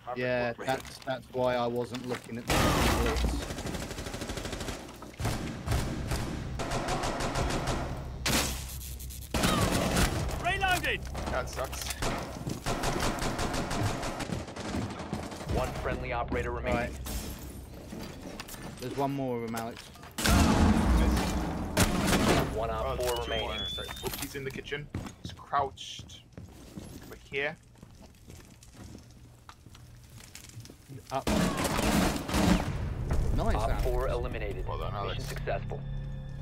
Yeah, that's why I wasn't looking at the blitz. Reloading! That sucks. One friendly operator remaining. Right. There's one more of them, Alex. One op 4 two remaining. more. Sorry. Oh, he's in the kitchen. He's crouched. Over here. Up. Nice. Op Alex. 4 eliminated. Well done, Alex. Mission successful.